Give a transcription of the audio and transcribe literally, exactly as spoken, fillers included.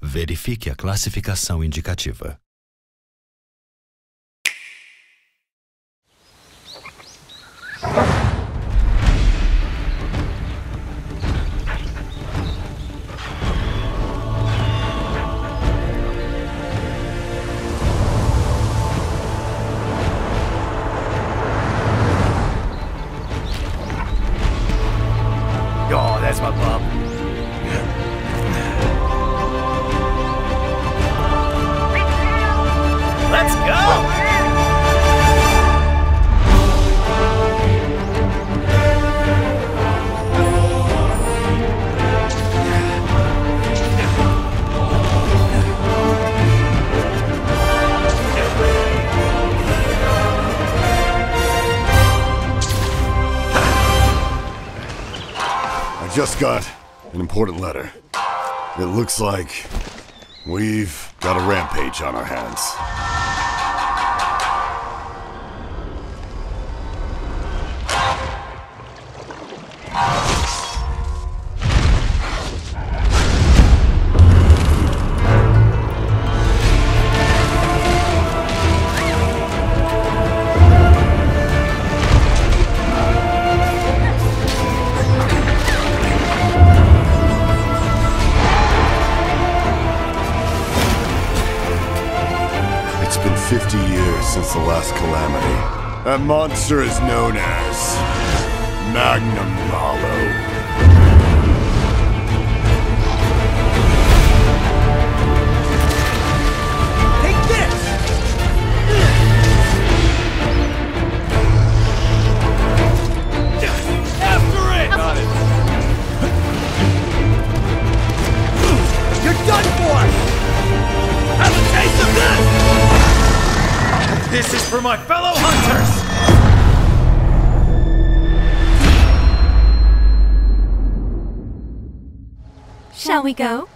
Verifique a classificação indicativa. Oh, that's my pup. Let's go! I just got an important letter. It looks like we've got a rampage on our hands. It's been fifty years since the last calamity. That monster is known as Magnum Hollow. Take this! After it! Got it. You're done for! Have a taste of this! This is for my fellow hunters! Shall we go?